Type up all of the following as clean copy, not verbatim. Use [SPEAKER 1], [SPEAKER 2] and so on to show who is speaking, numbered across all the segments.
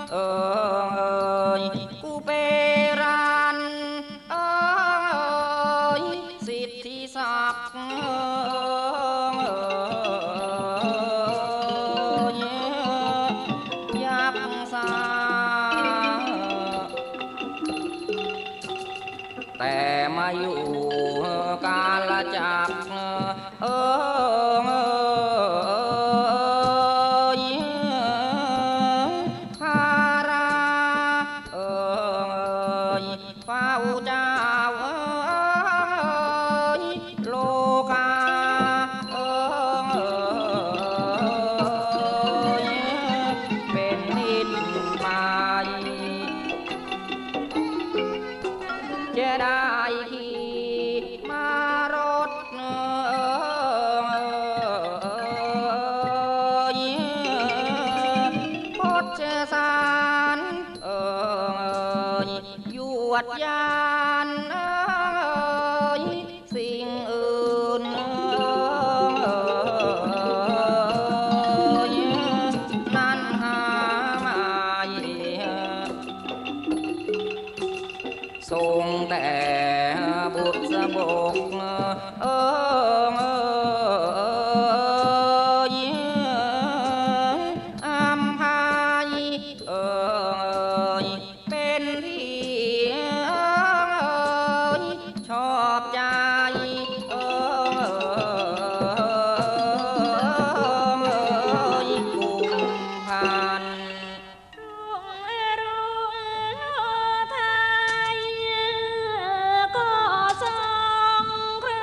[SPEAKER 1] เอ่ยกูเปรันเอ่ยสิทธิศักดิ์ยักษ์สาแต่มาอยู่กาลจักรเอ่ยคาราเอ่ยเฝ้าเจ้าโลกาเอ่ยเป็นนิจไปจะได้ขี่มารถพดเจสารยวดยานสิ่งอื่นนั้นหาไม่ทรงแต่บุษบกอัมพายเป็นที่ชอบใจกุมพัน
[SPEAKER 2] ก็ทรงคร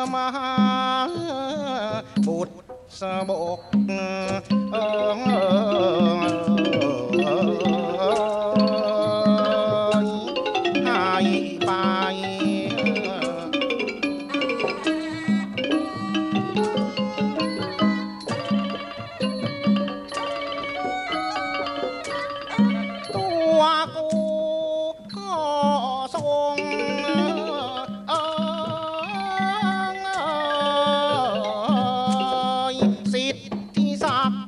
[SPEAKER 2] มหาบุตรสบกให้ไปตัวกูก็ทรงสิทธิศักดิ์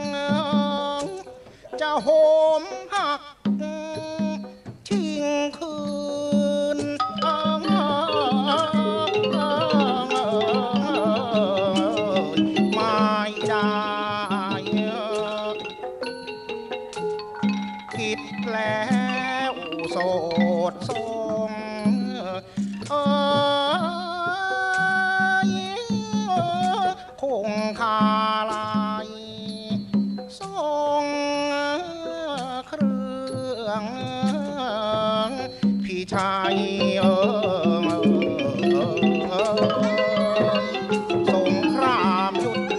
[SPEAKER 2] จะโหมหักชิงคืนไม่ได้คิดแล้วโสดทรงคงคาลายทรงเครื่องพี่ชายสงครามยุทธ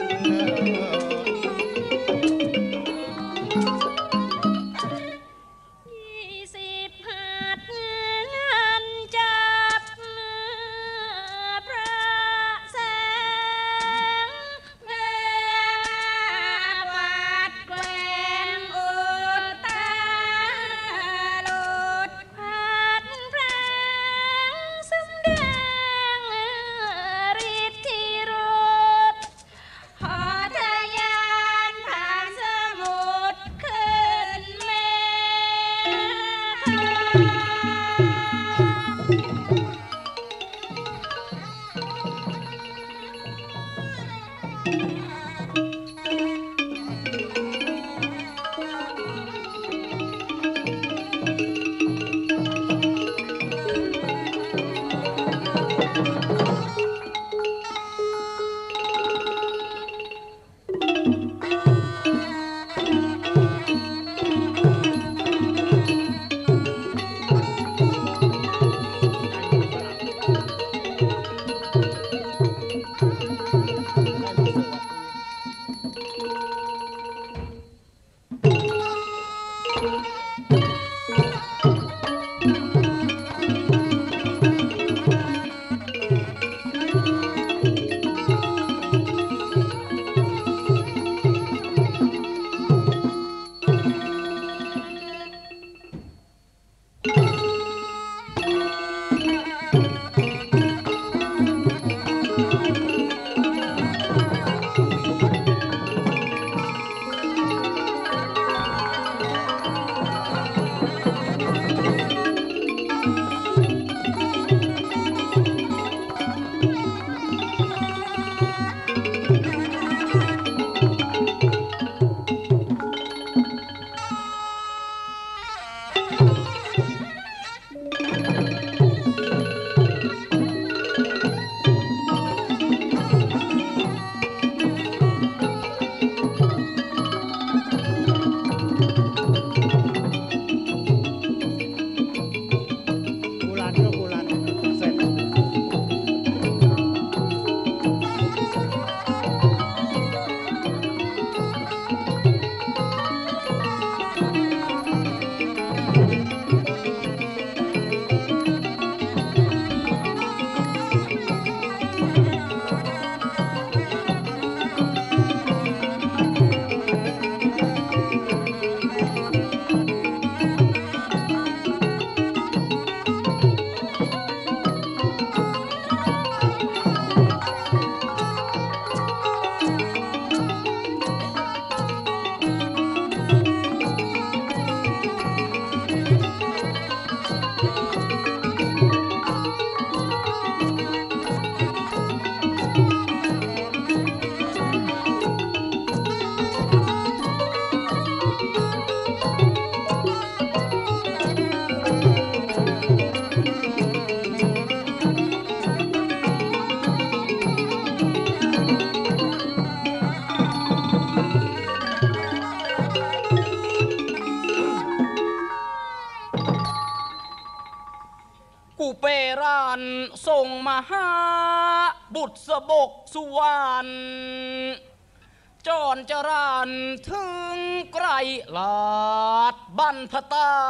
[SPEAKER 1] กูเปรันส่งมาหาบบุตรสบกสุวรรณจรจรันถึงไกรลาดบรรพตา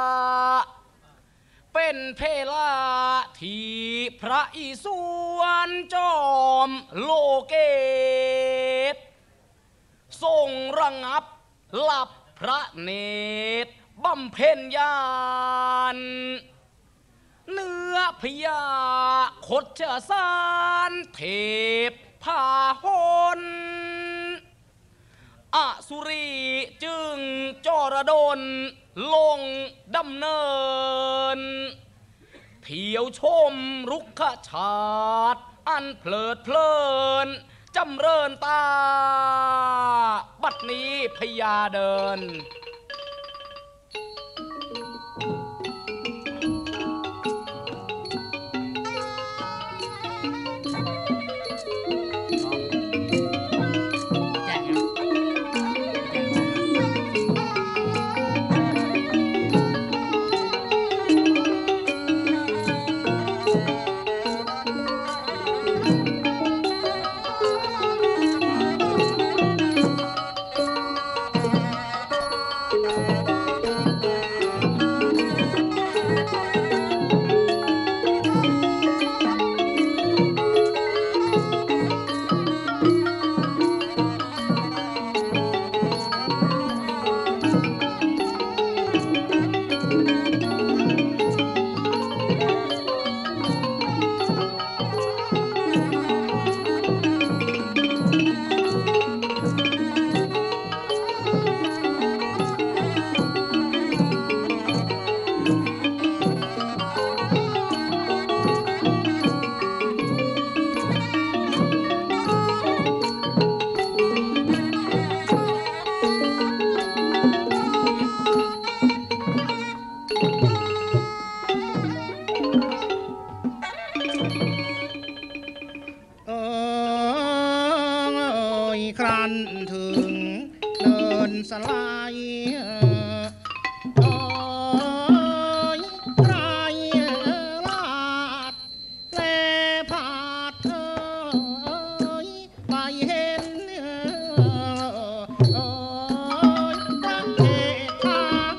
[SPEAKER 1] เป็นเพลาที่พระอิศวรจอมโลเกตทรงระงับหลับพระเนตรบำเพ็ญญาณเนื้อพญาคดเชสารเทพพาหนอสุรีจึงจรดลลงดำเนินเที่ยวชมรุกขชาติอันเพลิดเพลินจำเริญตาบัดนี้พญาเดิน
[SPEAKER 2] ครั้นถึงเนินสลายไรลาดแลผาดไปเห็นพระเอกทาง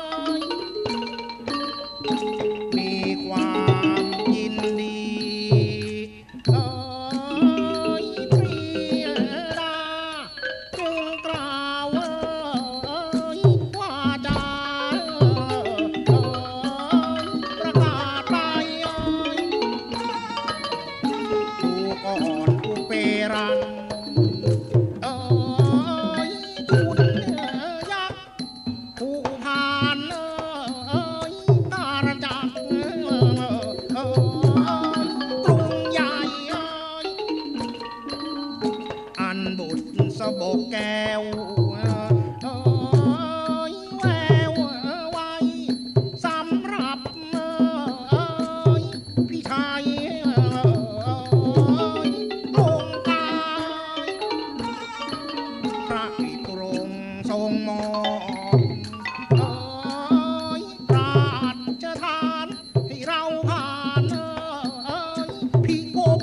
[SPEAKER 2] มีความยินดี สบกแก้วแววไว้สำหรับพี่ชายลงกายพระอิตรงทรงมอบปราชทานให้เราผ่านพี่กบ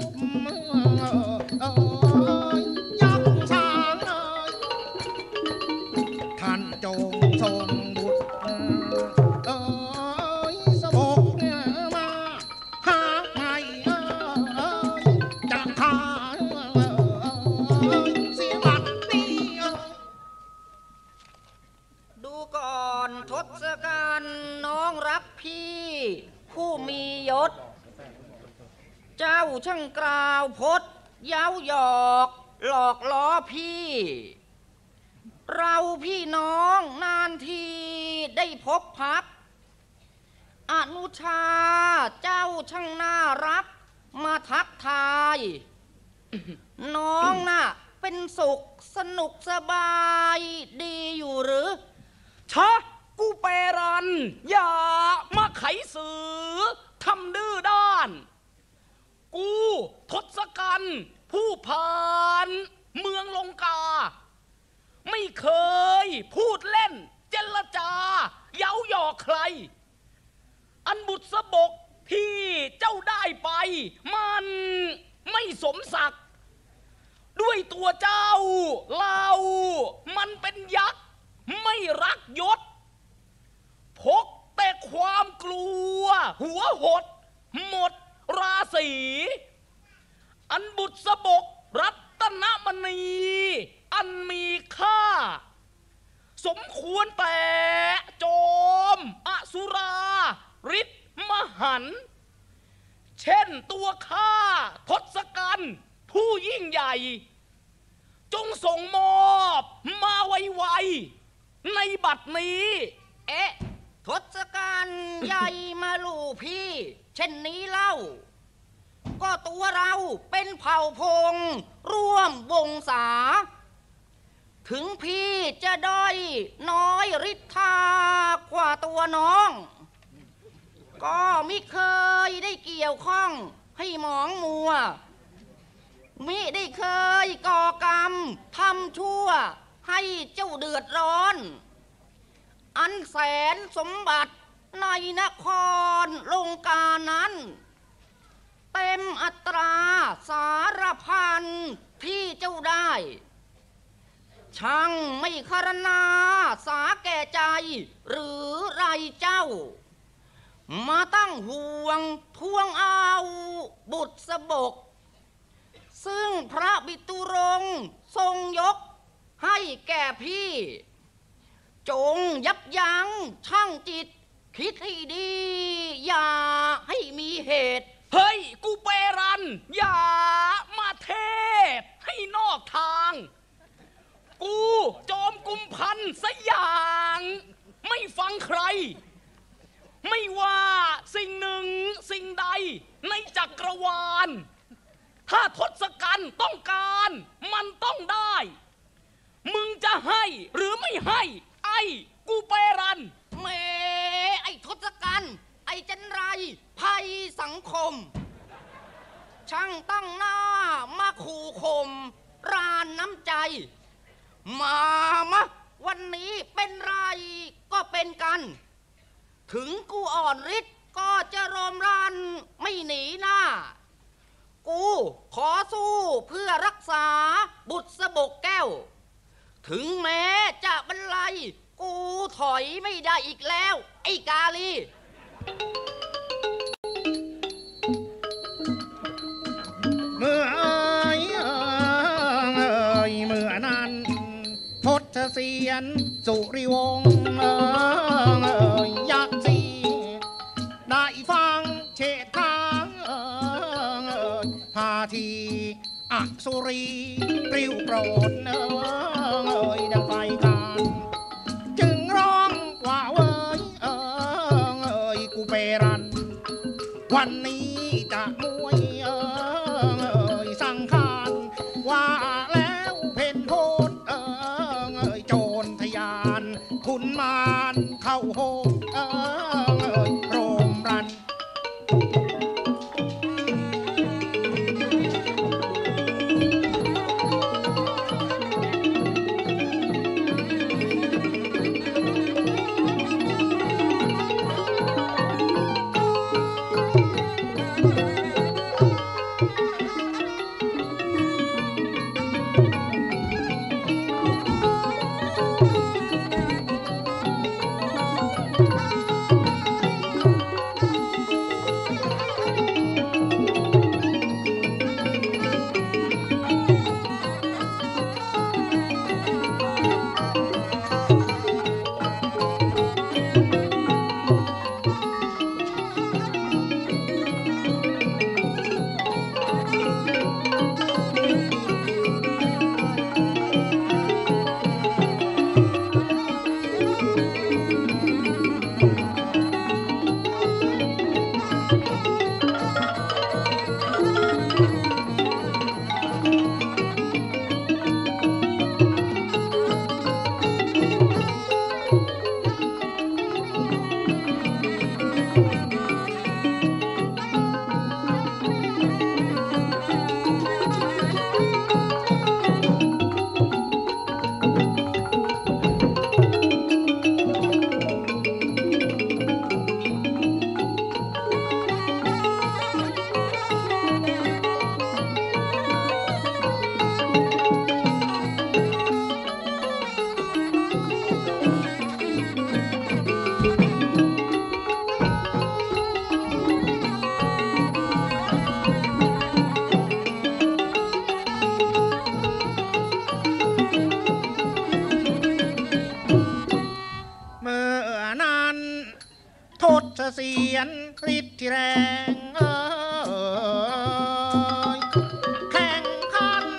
[SPEAKER 2] จงทรงบุตรสบกมาหาไม่จะขาเสียบัตรนี้
[SPEAKER 1] ดูก่อนทศกัณฐ์น้องรักพี่ผู้มียศเจ้าช่างกล่าวพจน์เย้าหยอกหลอกล้อพี่เราพี่น้องนานทีได้พบพักอนุชาเจ้าช่างน่ารักมาทักทาย น้องน่ะเป็นสุขสนุกสบายดีอยู่หรือชะกูเปรันอย่ามาไขสือทำดื้อด้านกูทศกัณฐ์ผู้ผ่านเมืองลงกาไม่เคยพูดเล่นเจรจาเย้าหยอกใครอันบุตรสบกที่เจ้าได้ไปมัน
[SPEAKER 3] ไม่สมศักดิ์ด้วยตัวเจ้าเรามันเป็นยักษ์ไม่รักยศพกแต่ความกลัวหัวหดหมดราศีอันบุษบกรัตนมณีอันมีค่าสมควรแต่โจมอสุราฤทธิ์มหันต์เช่นตัวข้าทศกัณฐ์ผู้ยิ่งใหญ่จงส่งมอบมาไวๆในบัดนี้
[SPEAKER 1] ทศกัณฐ์ใหญ่มาลู่พี่เช่นนี้เล่าก็ตัวเราเป็นเผ่าพงร่วมวงศาถึงพี่จะด้อยน้อยฤทธากว่าตัวน้องก็มิเคยได้เกี่ยวข้องให้หมองมัวมิได้เคยก่อกรรมทำชั่วให้เจ้าเดือดร้อนอันแสนสมบัติในนครลงกานั้นเต็มอัตราสารพันที่เจ้าได้ช่างไม่คารนาสาแก่ใจหรือไรเจ้ามาตั้งห่วงทวงเอาบุตรสบกซึ่งพระบิตุรงค์ทรงยกให้แก่พี่จงยับยั้งชั่งจิตคิดให้ดีอย่าให้มีเหตุ
[SPEAKER 3] เฮ้ยกูเปรันอย่ามาเทศให้นอกทางกูจอมกุมพันธ์สอย่างไม่ฟังใครไม่ว่าสิ่งหนึ่งสิ่งใดในจักรวาลถ้าทศกัณฐ์ต้องการมันต้องได้มึงจะให้หรือไม่ให้ไอ้กูเปรัน
[SPEAKER 1] แม่ไอ้ทศกัณฐ์ไอ้จันไรภัยสังคมช่างตั้งหน้ามาขู่ข่มรานน้ำใจมาวันนี้เป็นไรก็เป็นกันถึงกูอ่อนฤทธิ์ก็จะรอมรันไม่หนีหน้ากูขอสู้เพื่อรักษาบุตรสบกแก้วถึงแม้จะบรรลัยกูถอยไม่ได้อีกแล้วไอ้กาลี
[SPEAKER 2] เมื่อนั้นทศเสียนสุริวงศ์ยักษ์สีได้ฟังเฉดทางพาทีอสุรีปลิวโปรดดังไฟการจึงร้องว่าเว้ยกูเปรันวันนี้จะมวยสังขารว่าแล้วเพ่นโพดโจรทยานขุนมารเข้าโฮมโรมรันฤทธิ์ที่แรงแข่งขัน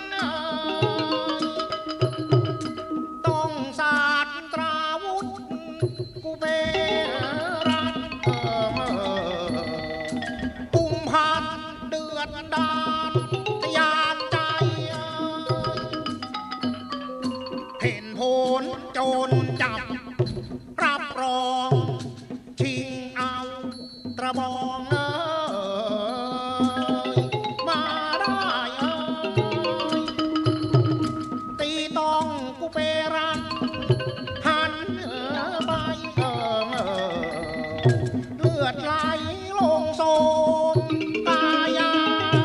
[SPEAKER 2] ต้องศาสตราวุธกูเบรันปุ่มพันเดือดดาลทะยานใจเห็นผลโจรจับรับรองชิงเอากระบองมาได้ตีต้องกูเปรันหันไปเลือดไหลลงโสมกายา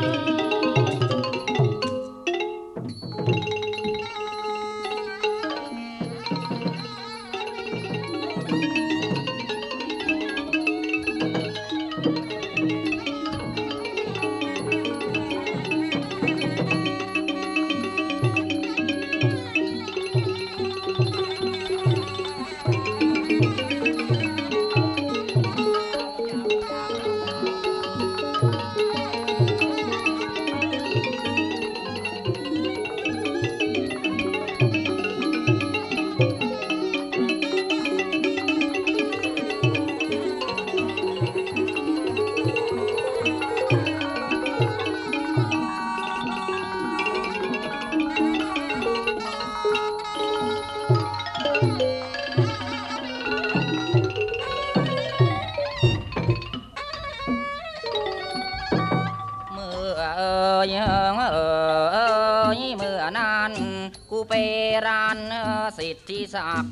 [SPEAKER 1] เมื่อนานกูเปรันสิทธิศักดิ์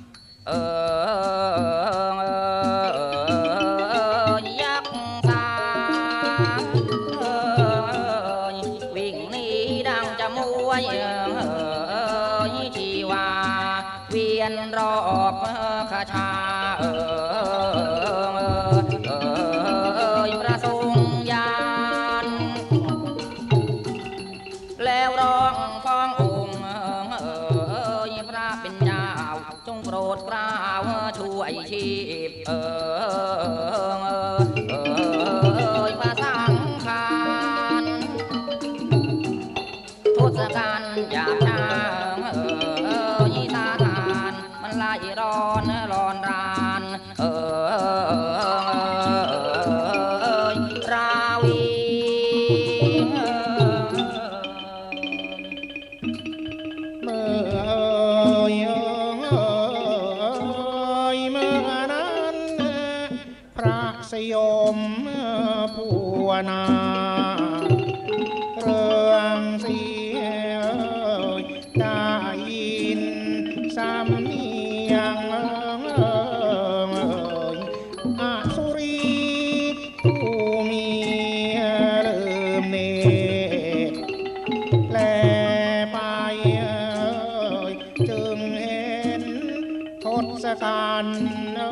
[SPEAKER 1] ยักษ์สาวิ่งหนีดังจะมวยชีวาเวียนรอบคาชาประสงค์ยานแล้วร้องฟ้ององค์พระเป็นเจ้าจงโปรดเกล้าช่วยชีพพระสังฆานทศกัณฐ์หยาบช้าสาทานมันไล่ร้อนรานราวี
[SPEAKER 2] เมื่อนั้นพระสยมผัวนาเรื่องเสียได้ยินสำเนียงอสุรีผู้มีเริ่มเนตรแลไปจึงเห็นทศกัณฐ์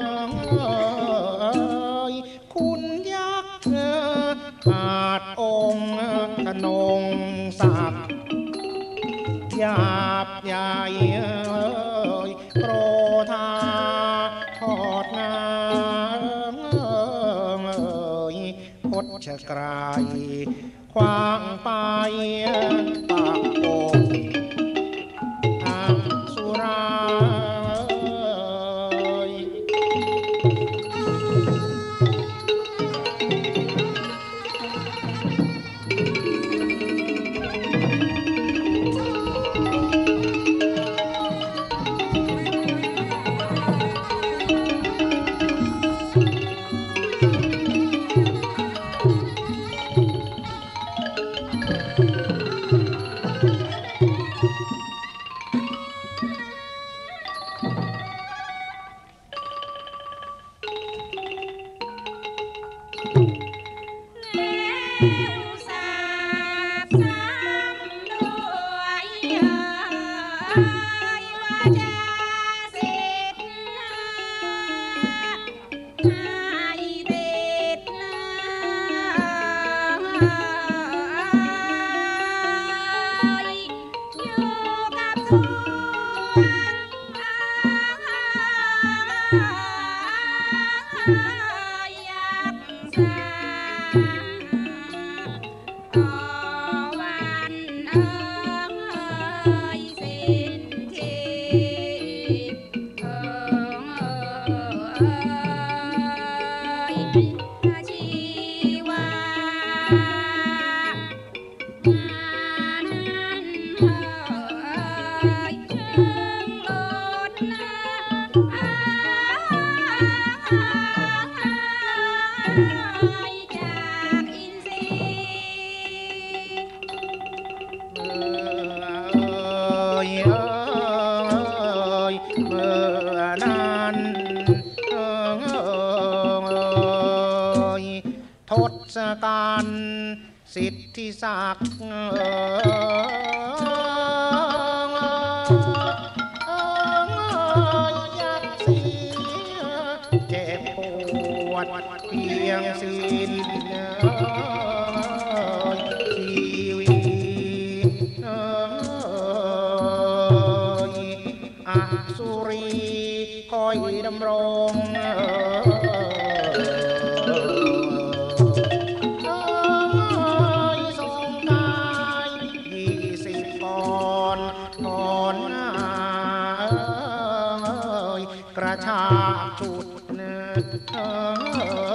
[SPEAKER 2] คุณยักษ์ขาดองค์ธนงศักดิ์หยาบใหญ่โกรธาทอดงามคดชะกรายควางไปปากอกอักสุราเมื่อนั้นทศกัณฐ์สิทธิศักดิ์ยักษ์สีเจ็บปวดเพียงสิ้นชีวิตอสุรีคอยดำรงทรงกาย20 ก่อนหน้ากระชากชุด